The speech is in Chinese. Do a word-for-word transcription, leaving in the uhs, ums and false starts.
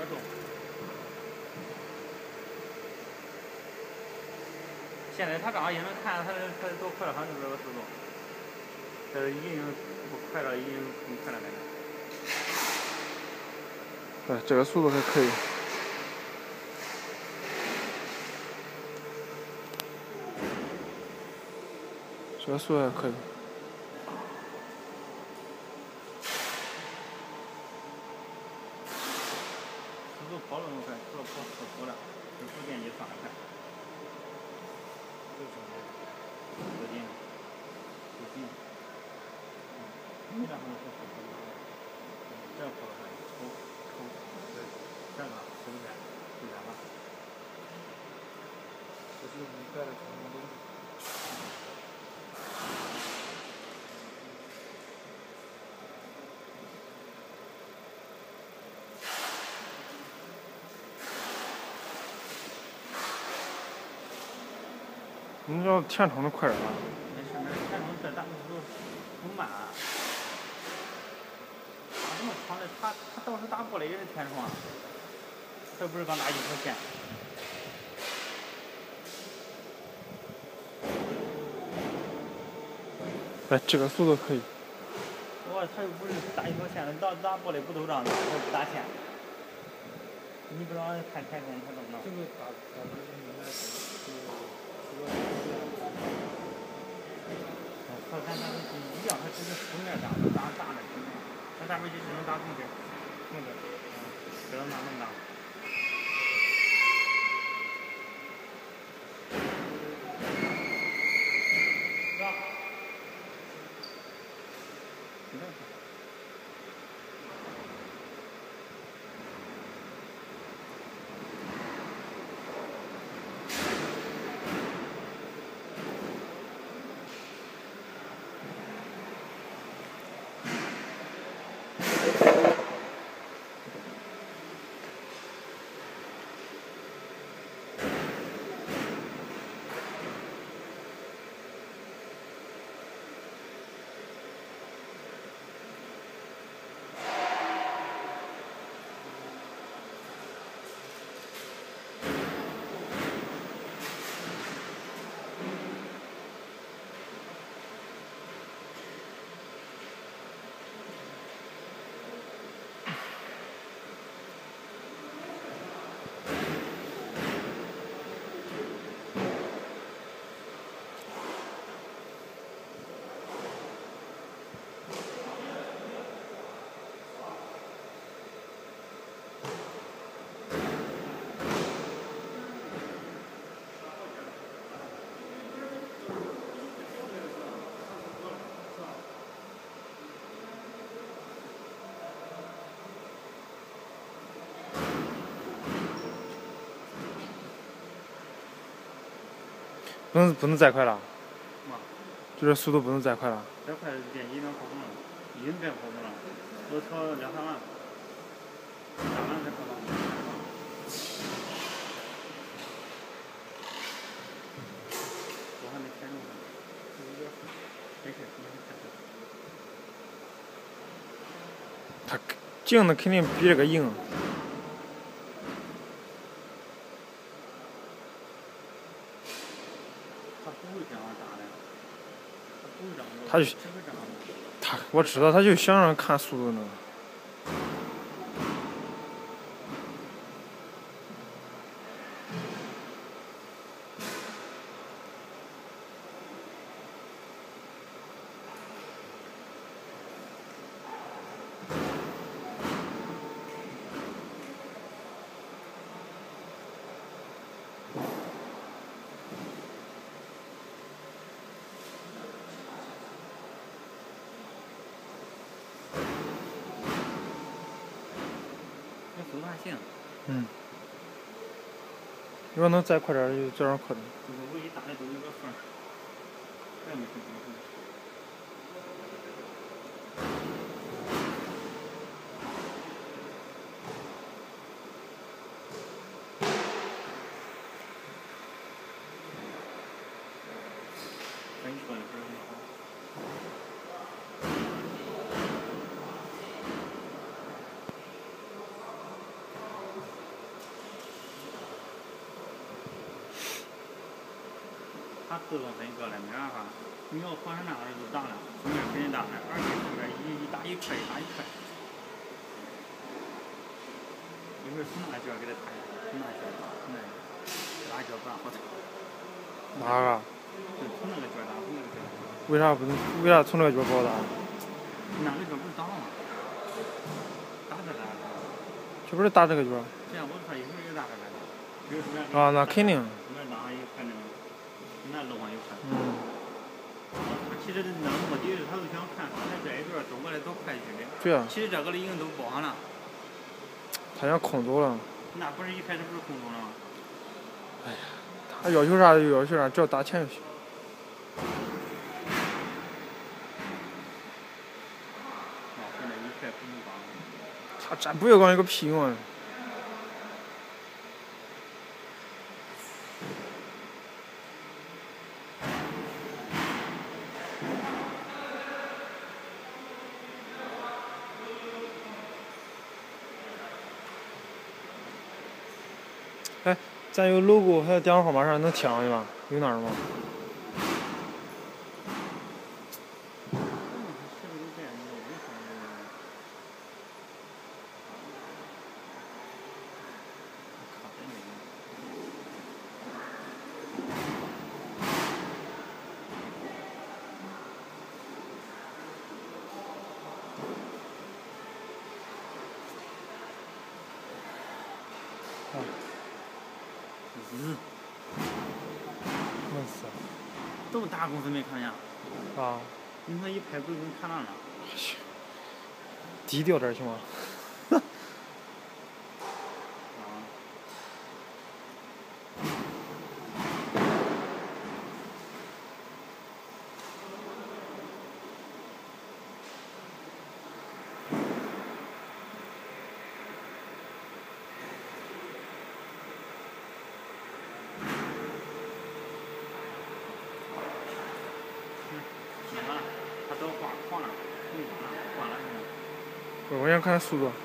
点钟。现在它刚好也能看它它多快了，好像就这个速度。这已经不快了，已经很快了感觉。 对，这个速度还可以。这个速度还可以。 速度跑了那么快，除了跑速度了，就逐渐就上来快。就什么？最近，最近，嗯，没让他们说速度，这跑的快，抽抽，对，这个抽起来，就这样吧。这是你带的什么东西？ 你要填充的快点啊！ 没事没事，填充这咱们都不慢啊。打这么长的，他他到时打过来也是填充啊，这不是刚打一条线。 哎，这个速度可以。 我他又不是打一条线，打打过来不都这样子，他不打线。你不让看开工，他怎么弄？这个打打的是应该是这个和咱咱们一样，它只是铺面打打打的，它上面就只能打空气，空气，嗯，只能打那么大。是吧？你看。 不能不能再快了。 嘛？ 就是速度不能再快了。 再快电机能跑不动了，已经别跑不动了，都超两三万，两万才跑到。我还没填充呢，没事，没事，开始。 它静的肯定比这个硬。 他不会这样打的，他不会这样做， 他就只会这样的。 他我知道，他就想让看速度呢。 速度还行。 嗯。如果能再快点，就这样快点。 这个唯一大的都有个缝，这没什么。跟你说的不是很好。 它自动分割了，没办法。你要换成那样就大了，成本肯定大了，而且上面一一打一块一打一块。一会儿从那卷给它抬下来，从那卷，从那哪卷不让好抬。 哪个？ 就从那个卷打，从那个卷。 为啥不能？为啥从那个卷不好打？ 那个卷不是打吗？打这个。 这不是打这个卷？ 这样我看一会儿也打这个。比如说啊，那肯定。 那哪有可能？那路上有可能。 嗯。 其实那目的他就想看他这一段走过来多快去的。 对啊。 其实这个的已经都包上了。 他想空走了。 那不是一开始不是空走了吗？ 哎呀，他要求啥就要求啥，只要打钱就行。 啊，现在一块不锈钢。 他这不锈钢有个屁用啊！哎，咱有 logo 还有电话号码啥能贴上去吗？有那儿吗？ 嗯。 闷死了。 都大公司没看见。 啊。 你说一拍不就能看到了？ 低调点行吗？ 他都换换了，换了，换了。 我想看速度。